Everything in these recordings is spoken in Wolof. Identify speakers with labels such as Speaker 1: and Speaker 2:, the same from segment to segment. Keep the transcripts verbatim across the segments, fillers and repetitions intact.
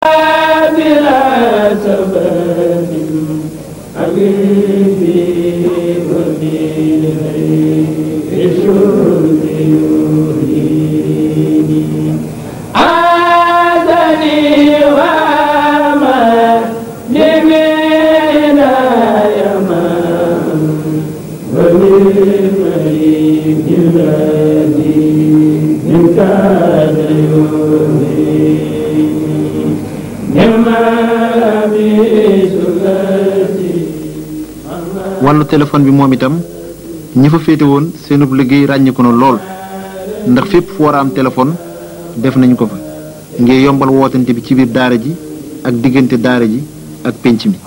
Speaker 1: wàllu téléphone bi moom itam ñi fa féete woon seenub liggéey ràññiku na lool ndax fépp fu war a am téléphone def nañu ko fa ngir yombal wootante bi ci biir daara ji ak diggante daara ji ak pénc mi.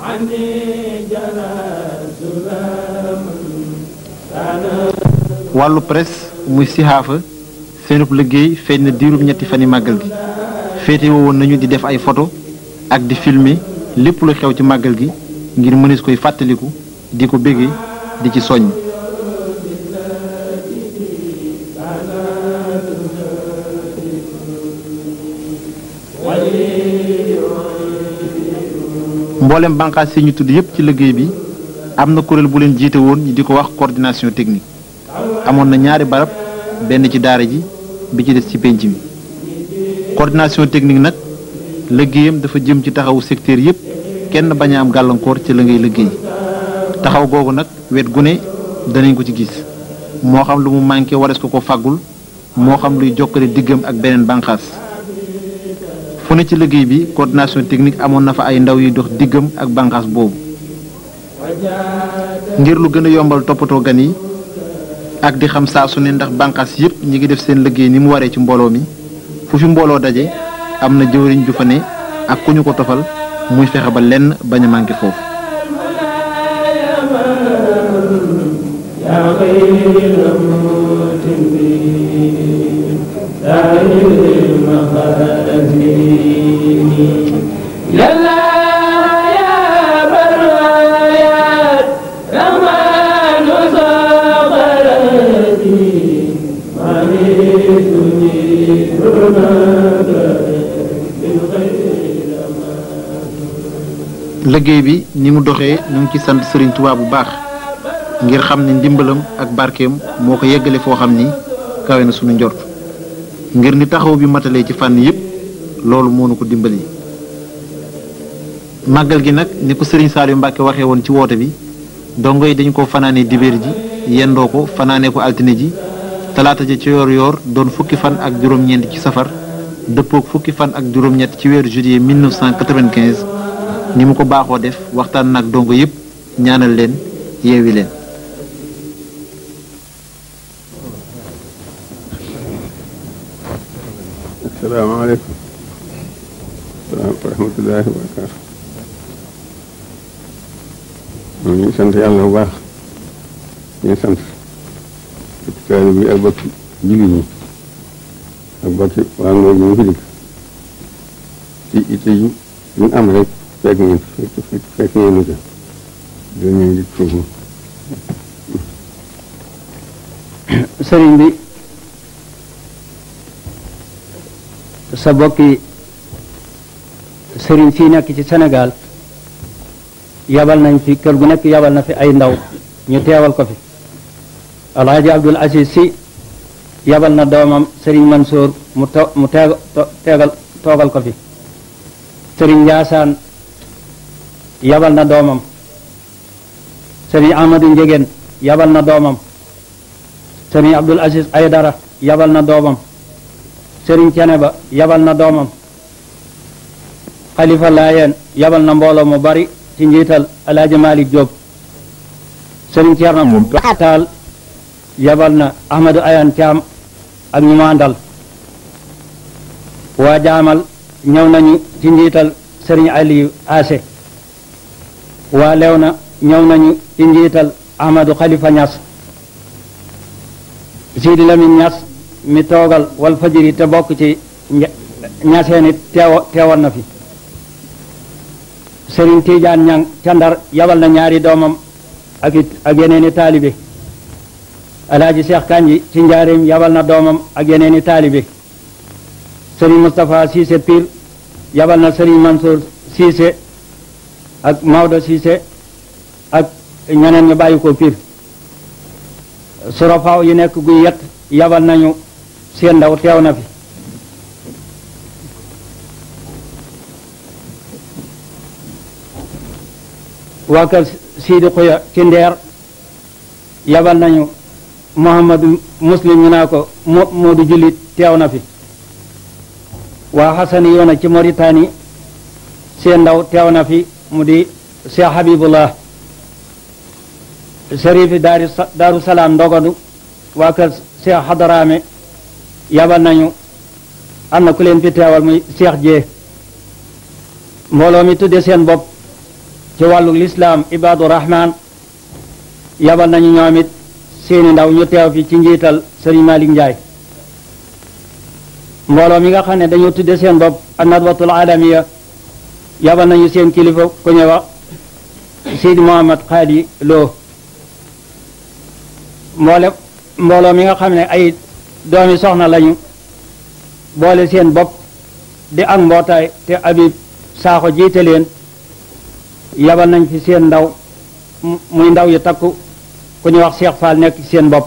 Speaker 1: wàllu presse muy sixaafa seenub liggéey feeñ na diirub ñetti fani màggal gi féete woon nañu di def ay photo ak di filmer lépp lu xew ci màggal gi ngir mënees koy fàttaliku di ko béggee di ci soññ. mboolem bànqaas yi ñu tudd yépp ci liggéey bi am na kuréel bu leen jiite woon ñi di ko wax coordination technique amoon na ñaari barab benn ci daara ji bi ci des ci pénc mi. coordination technique nag liggéeyam dafa jëm ci taxawu secteur yépp kenn bañ a am gàllankoor ci la ngay liggéey taxaw googu nag wet gu ne danañ ko ci gis moo xam lu mu manqué warees ko ko fàggul moo xam luy jokkale diggam ak beneen bànqaas fu ne ci liggéey bi coordination technique amoon na fa ay ndaw yuy dox diggam ak bànqaas boobu ngir lu gën a yombal toppatoo gan yi ak di xam saa su ne ndax bànqaas yépp ñi ngi def seen liggéey ni mu waree ci mbooloo mi fu fi mbooloo daje am na jëwriñ ju fa ne ak ku ñu ko tofal muy fexe ba lenn bañ a manqué foofu. liggéey bi ni mu doxee ñu ngi ci sant Serigne Touba bu baax ngir xam ne ndimbalam ak barkeem moo ko yeggale foo xam ni kawe na sunu njort ngir ni taxaw bi matalee ci fànn yépp loolu moo nu ko dimbali. màggal gi nag ni ko Serigne Saliou Mbacke waxee woon ci woote bi dongo yi dañu ko fanaanee dibéer ji yendoo ko fanaanee ko altine ji talaata ja ci yoor yoor doon fukki fan ak juróom-ñeent ci safar dëppook fukki fan ak juróom-ñett ci weeru juillet mille neuf cent quatre-vingt-quinze ni mu ko baaxoo def waxtaan nag dongo yépp ñaanal leen yeewi leen.
Speaker 2: asalaamaaleykum wa rahmatullaahi wa barakaatu. ñu ngi sant yàlla bu baax ñu ngi sant taalibe bi ak bokki jullit ñi ak bokki waa Ngor ñu fi dikk ci ite yi ñu am rek fekk ngeen fekk fekk ngeen ñu ko dañuy dikk foofu.
Speaker 3: sëriñ bi sa bokki sëriñ fii nekk ci Sénégal yabal nañ fi kër gu nekk yabal na fi ay ndaw ñu teewal ko fi alhaji Abdul Aziz Si yabal na doomam sëriñ Mansour mu to mu teeg teegal toogal ko fi sëriñ Njaasaan yabal na doomam sëriñ Amadou Njegéen yabal na doomam sëriñ Abdul Aziz Aydara yabal na doomam sëriñ Ceneba yabal na doomam Xalifa Laayeen yabal na mbooloo mu bari ci njiital Alaaji Malik Jóob sëriñ Ceerno Taal yabal na Ahmadou Ayan Caam ak ñu ma àndal waa jaamal ñëw nañu ci njiital sëriñ Aliyu Ase waa Lewna ñëw nañu ci njiital Ahmadou Xalifa Ñas Sidi Lamin Ñas mi toogal wal fajiri te bokk ci ñaseen it teew teewal na fi Sëriñ Tiijaan Ñang ca Ndar yabal na ñaari doomam ak it ak yeneen i taalibe Alaaji Seex Kanji ci Njaaréem yabal na doomam ak yeneen i taalibe Sëriñ Moustapha Siise Pir yabal na Serigne Mansour Cissé ak Maodo Cissé ak ñeneen ñu bàyyi ko Pire surafaaw yi nekk guy yet yabal nañu seen ndaw teew na fi waa kër Sidi Xuya ci Ndeer yabal nañu Mouhamadou Muslim ñu naa ko mo Moodu Jullit teew na fi waa Xasani yoona ci Mauritanie seen ndaw teew na fi mu di Cheikh Habibullah Sherifi daari Daaru Salaam Ndogodu waa kër Cheikh Hadarame yabal nañu am na ku leen fi teewal muy Cheikh Jee mbooloo mi tudde seen bopp ci wàllu lislaam Ibadu Rahman yabal nañu ñoom it seeni ndaw ñu teew fi ci njiital Serigne Malick Ndiaye mbooloo mi nga xam ne dañoo tudde seen bopp an-Nadwatul Alamiya yabal nañu seen kilifa ku ñuy wax Sidi Mohamad Khadi Lo mboole mbooloo mi nga xam ne ay doomi soxna lañu boole seen bopp di ak mbootaay te Habib Sakho jiite leen yabal nañ fi seen ndaw muy ndaw yu takku ku ñuy wax Cheikh Fall nekk ci seen bopp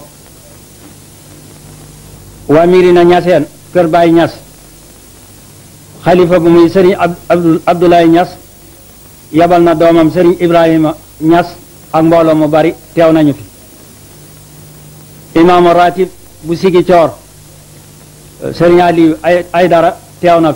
Speaker 3: waa Mirina Ñaseen kër Baay Ñas xalifa bu muy Serigne Abdou Abdoulaye Ñas yabal na doomam Serigne Ibrahima Ñas ak mbooloo mu bari teew nañu fi imaamu ratib bu Sigi Coor Serigne Aliou ay ay dara teew na fi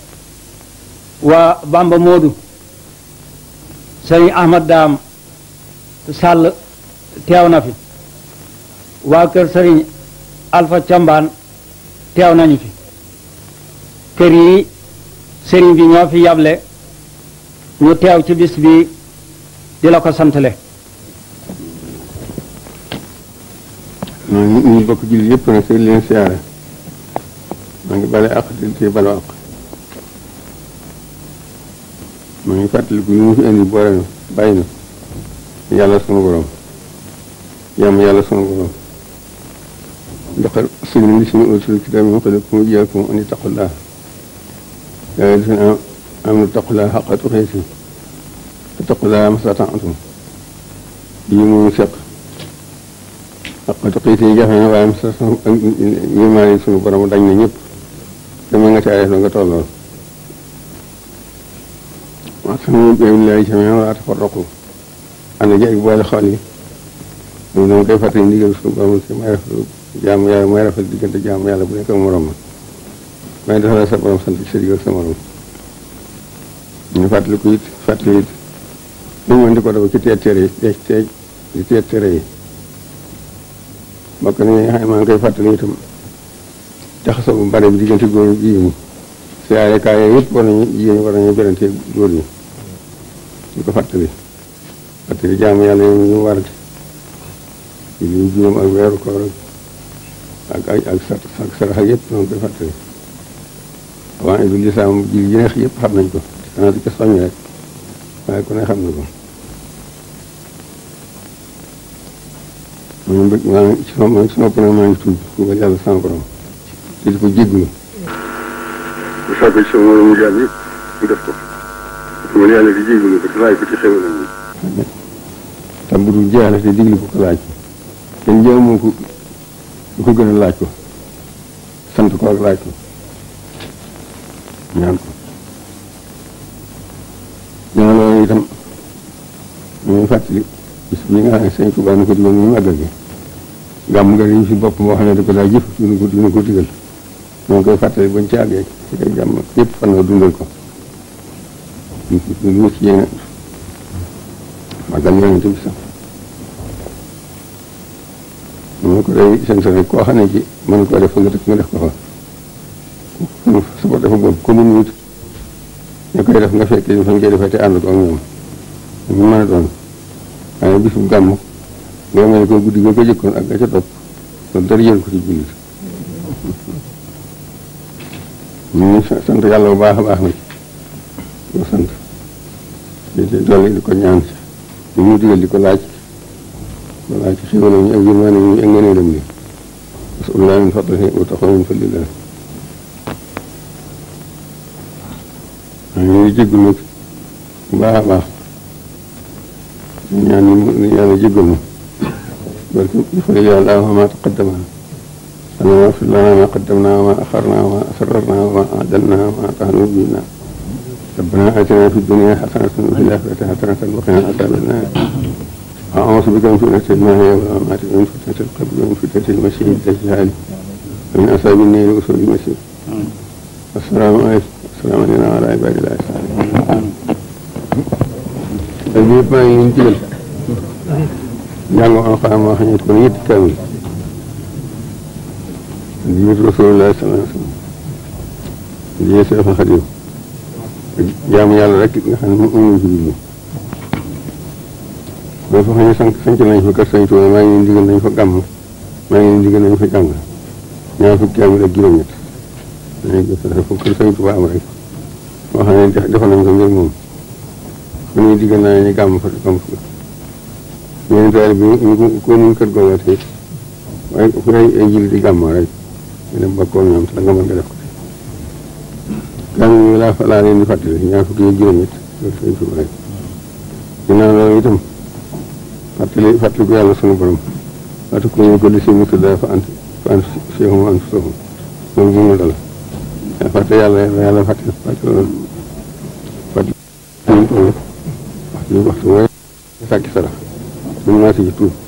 Speaker 3: waa Bamba Moodu Serigne Ahmad Daam Sall teew na fi waa kër Serigne Alpha Cambaan teew nañu fi kër yi Serigne bi ñoo fi yable ñu teew ci bis bi di la ko santale
Speaker 2: ñu ñu bokk jullit yëpp nag te leen siyaare maa ngi bale àq te balu àq maa ngi fàttaliku li mu fi indi boole na bàyyi na yàlla sunu borom yàmm yàlla sunu borom doxal suñu li suñu utul kitaab min qablikum wa iyyakum an ittaqullah yaa ayyuhallazina aamanu ittaqullaha haqqa tuqaatihi wattaqullaha mastata'tum yi mu seq haqqa tuqaatihi jafe na waaye mastata'tum ak yërmaande sunu borom dañ na ñëpp dama nga caa def nga tollool wa'tasimu bihablillahi jamii'an wa laa tafarraqu ànd ji ak boole xol yi moom dama koy fàttali ndigal suñu borom si may rafetlu jaamu yàlla may rafet diggante jaamu yàlla bu nekk ak morom ma may dafa la sa borom sant ci sa digg ak sa morom ñu fàttali ko it fàttali it lu mën di ko dafa ci teet tere yi teej teej di teet tere yi bokk na nga xam ne maa ngi koy fàttali itam jaxasoo bu bare bi diggante góor jigéen ñi siyaare kaay yooyu yëpp war nañu jigéen ñi war nañu berante góor ñi ñu ko fàttali fàttali jaamu yàlla yi ñu war ci li juróom ak weeru koor ak ak ak ak sarax ak yëpp noonu koy fàttali waaye du lislaam ji yi neex yëpp xam nañ ko xanaa di ko soññ rek waaye ku ne xam na ko moom bëgg maa ngi ci sama sama borom maa ngi tuub tuubal yàlla sama borom te di ko jégglu bu sàkko ci sama moromu jàll yëpp mu def ko su ma yàlla di jégglu ko te laaj ko ci xewalam yi tam bu dul jeex na te digli ko ko laaj kenn jaamu ko lu ko gën a laaj ko sant ko ak laaj ko ñaan ko ñaan loolu itam ñu fàttali bis bi nga xam ne sëñ Tuubaa na ko digal ñu màggal gi gàmm nga ñu fi bopp moo xam ne da ko daa jëf dina ko dina ko digal ñoo ngi koy fàttali bañ ci àggee ci koy gàmm yëpp fan nga dundal ko ñu ci yéene màggal yonent bi sax ñu ko day seen sa rek koo xam ne ci mën koo def fa nga def nga def ko fa sa ko dafa bon commune wut ñu koy def nga fekkee ñu fañ koy defee te ànd ko ak ñoom ñu mën a doon waaye bisu gàmm nga mel ne ko guddi nga ko jëkkoon ak nga ca topp loolu dara jël ko ci jullit ñu ngi sant yàlla bu baax a baax na ci ko sant di dolli di ko ñaan ñu mu digal di ko laaj ko laaj ci xéwalam ñu ak yërmaane ñu ak ngëneelam li asalullah min fadlihi wa taqwa min fadlillah maa ngi leen di jégalu nag bu baax a baax ñaan yi yàlla jégal ma barke ifal yàlla wa ma taqaddama lana waghfir lana ma qaddamna wa ma akharna wa ma asrarna wa ma a'lanna wa ma a'tana bina ربنا آتنا في الدنيا حسنة وفي الآخرة حسنة وقنا عذاب النار أعوذ بك من فتنة المحيا والممات ومن فتنة القبر ومن فتنة المسيح الدجال ومن أصحاب النار وسوء المسيح السلام عليكم السلام علينا وعلى عباد الله الصالحين البيت ما ينتقل جانgo alxuraan moo xam ne ko ñetti kaamil di Rasulullah sallallahu alayhi wa sallam di Seexul Xadiim jaamu yàlla rek nga xam ne moom amuñu ci biir boo fa xam ne sant sant nañ fa kër Sëñ Tuubaa maa ngi leen digal nañ fa gàmm maa ngi leen digal nañ fa jàng ñaar fukki kaamil ak juróom-ñett dañuy gis foofu kër Sëñ Tuubaa am rek moo xam ne defal nañ ko ngir moom fu ñuy digal naa ne gàmm fa gàmm fa ñeneen taal bi ñu ko ñu kër googu tey waaye fu ay ay jil di gàmmoo rek ñu dem bakkoon ñoom te la nga mën nga def ko kaamil yi laa laa leen di fàttali ñaar fukki ak juróom-ñett loolu Sëñ Tuubaa rek ginnaaw loolu itam fàttali fàttali ko yàlla sunu borom fàttali ko ñu ko di si mutu daa fa ant fa ant siexum ant soxum loolu bu mu dal fàtte yàlla yàlla fàtte fàtte loolu fàtte ñu toll waxtu waxtu mooy sàkki sarax ñu naa si ji tuub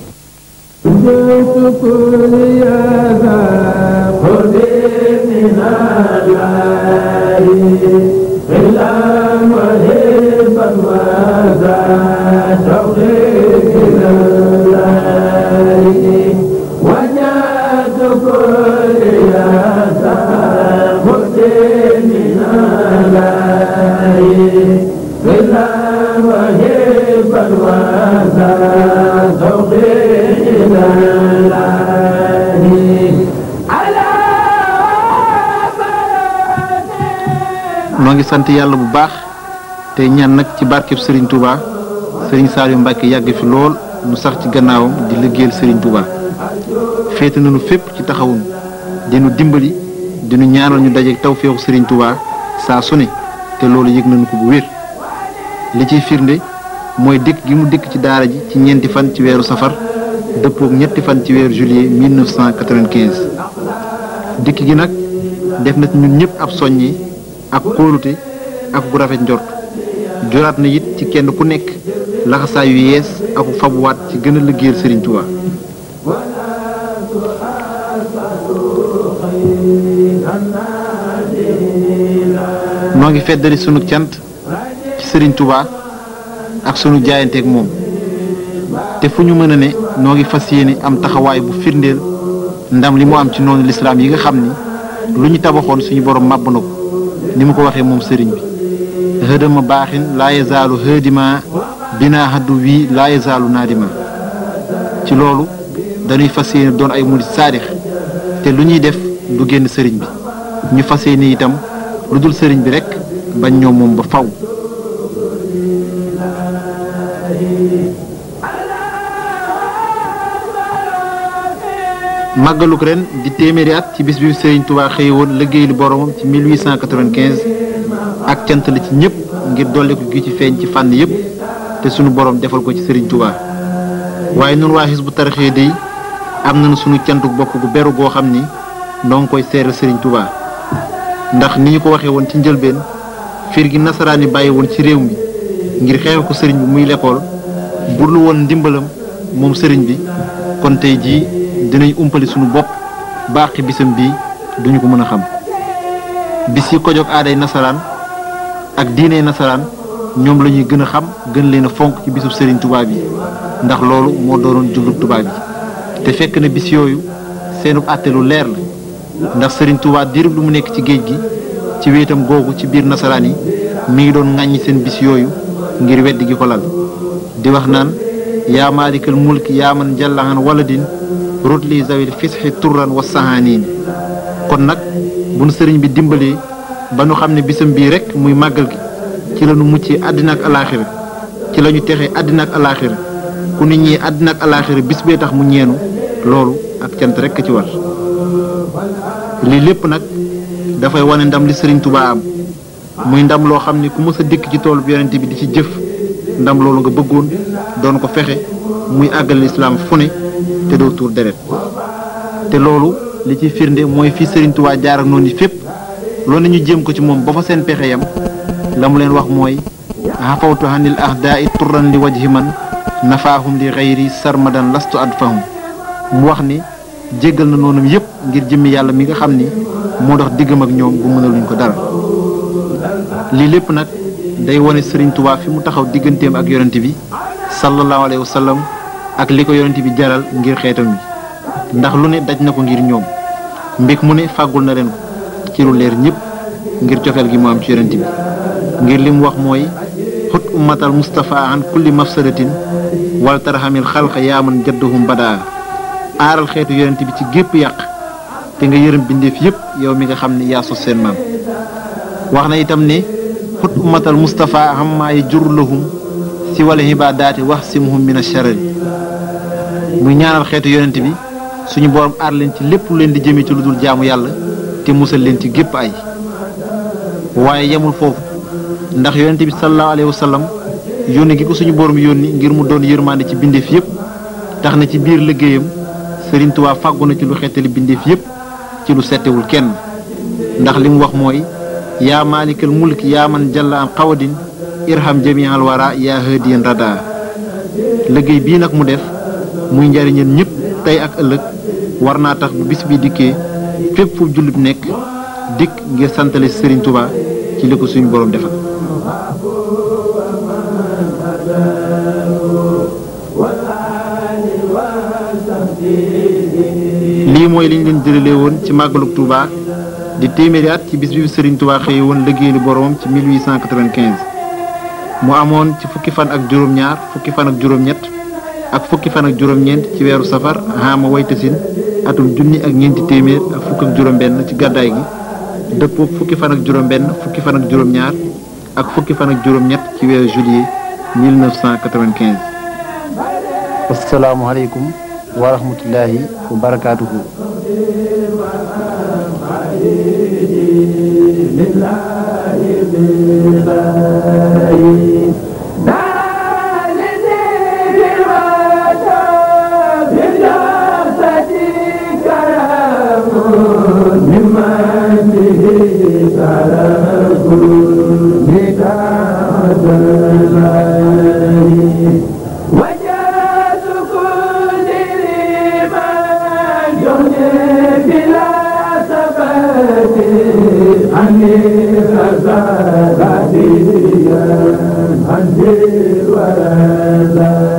Speaker 1: noo ngi sant yàlla bu baax tey ñaan nag ci barkeb Serigne Touba Serigne Saliou Mbacke yàgg fi lool nu sax ci gannaawam di liggéeyal Serigne Touba féete nañu fépp ci taxawun dinu dimbali dinu ñaanal ñu dajeeg tawfeexu Serigne Touba saa su ne te loolu yëg nañu ko bu wér li ciy firnde mooy dëkk gi mu dëkk ci daara ji ci ñeenti fan ci weeru safar dëppook ñetti fan ci weeru juillet mille neuf cent quatre-vingt-quinze dikk gi nag def na ci ñun ñëpp ab soññi ak kóolute ak bu rafet njort joraat na it ci kenn ku nekk laxasaa yu yees ak fabuwaat ci gën a liggéeyal Serigne Touba noo ngi feddali sunu cant ci Serigne Touba ak sunu jaayanteeg moom te fu ñu mën a ne noo ngi fas yéene am taxawaay bu firndeel ndam li mu am ci noonu lislaam yi nga xam ni lu ñu tabaxoon suñu borom màbb na ko ni mu ko waxee moom sëriñ bi hëdama baaxin laa yazaalu hëdima binaa haddu wii laa yazaalu naadima ci loolu dañuy fas yéene doon ay murid saadix te lu ñuy def du génn sëriñ bi ñu fas yéene itam lu dul sëriñ bi rek bañ ñoom moom ba faw màggaluk ren di téeméeri at ci bis bi Serigne Touba xëye woon liggéey lu boromam ci mille huit cent quatre-vingt-quinze ak cant la ci ñëpp ngir dolliku gi ci feeñ ci fànn yëpp te sunu borom defal ko ci Serigne Touba waaye nun waa Hizbut Tarqiyyah dey am nañu sunu cantuk bopp gu beru goo xam ni noo ngi koy seeral Serigne Touba ndax ni ñu ko waxee woon ci njëlbeen fiir gi nasaraan yi bàyyi woon ci réew mi ngir xeexe ko Serigne bi muy lekkool burlu woon ndimbalam moom Serigne bi kon tey jii dinañ umpali sunu bopp baaxi bisam bii duñu ko mën a xam bis yi ko jóg aaday nasaraan ak diine nasaraan ñoom la ñuy gën a xam gën leen a fonk ci bisub Serigne Touba bi ndax loolu moo doonoon jublub Touba bi te fekk na bis yooyu seenub àtte lu leer la ndax Serigne Touba diirub lu mu nekk ci géej gi ci wéetam googu ci biir nasaraan yi mi ngi doon ŋàññi seen bis yooyu ngir weddi gi ko lal di wax naan yaa maalikal mulki yaa man jallahan waladin rotli zawil fisxi turran wa sahaaniin kon nag bu nu sëriñ bi dimbalee ba nu xam ne bisam bii rek muy màggal gi ci la nu muccee àddina ak alaaxira ci la ñu texee àddina ak alaaxira ku nit ñi àddina ak alaaxira bis bee tax mu ñeenu loolu ak cant rek a ci war lii lépp nag dafay wane ndam li sëriñ Touba am muy ndam loo xam ni ku mës a dikk ci toolu bi yonente bi di ci jëf ndam loolu nga bëggoon doon ko fexe muy àggal lislaam fu ne te doo tuur deret te loolu li ci firnde mooy fii Sëriñ Tuubaa jaar ak noonu yi fépp loolu ñu jéem ko ci moom ba fa seen pexe yam la mu leen wax mooy xafawtu hanil ahdaa i turran li wajhi man nafaahum li xayri sarmadan lastu adfahum mu wax ni jéggal na noonum yépp ngir jëmmi yàlla mi nga xam ni moo dox diggam ak ñoom bu mënaluñ ko dara lii lépp nag day wone Sëriñ Tuubaa fi mu taxaw digganteem ak yonent bi sallallahu alayhi wa sallam ak li ko yonent bi jaral ngir xeetam bi ndax lu ne daj na ko ngir ñoom mbég mu ne fàggul na leen ko ci lu leer ñëpp ngir cofeel gi mu am ci yonent bi ngir li mu wax mooy xut ummatal mustafa an kulli mafsadatin wal tarhamil xalqa yaaman jadduhum badaa aaral xeetu yonent bi ci gépp yàq te nga yërëm bindeef yépp yow mi nga xam ne yaa sos seen maam wax na itam ne xut ummatal mustafa xammaay jur lahum si wala xibaadaati wax simuhum min asharari muy ñaanal xeetu yonent bi suñu borom aar leen ci lépp lu leen di jëmee ci lu dul jaamu yàlla te musal leen ci gépp ay waaye yemul foofu ndax yonent bi sallallahu alayhi wa sallam yónni gi ko suñu borom yónni ngir mu doon yërmande ci bindeef yépp tax na ci biir liggéeyam Sëriñ Tuubaa fàggu na ci lu xettali bindeef yépp ci lu settewul kenn ndax li mu wax mooy yaa maalikal mulk yaa man jalla an xawadin irham jamial wara yaa hadiyan rada liggéey bii nag mu def muy njariñal ñëpp tey ak ëllëg war naa tax bu bis bi dikkee fépp fu jullit nekk dikk ngir santale Sëriñ Tuubaa ci li ko suñu borom defal lii mooy liñ leen jëralee woon ci màggalug Tuubaa di téeméeri at ci bis bi Sëriñ Tuubaa xëye woon liggéeyali boromam ci mille huit cent quatre-vingt-quinze mu amoon ci fukki fan ak juróom-ñaar fukki fan ak juróom-ñett ak fukki fan ak juróom-ñeent ci weeru safar xaama waytasin atum junni ak ñeenti téeméer ak fukk ak juróom-benn ci gàddaay gi dëppoo fukki fan ak juróom-benn fukki fan ak juróom-ñaar ak fukki fan ak juróom-ñett ci weeru juillet mille neuf cent quatre-vingt-quinze. asalaamaaleykum wa rahmatullahi wa barakaatuhu.
Speaker 4: Anil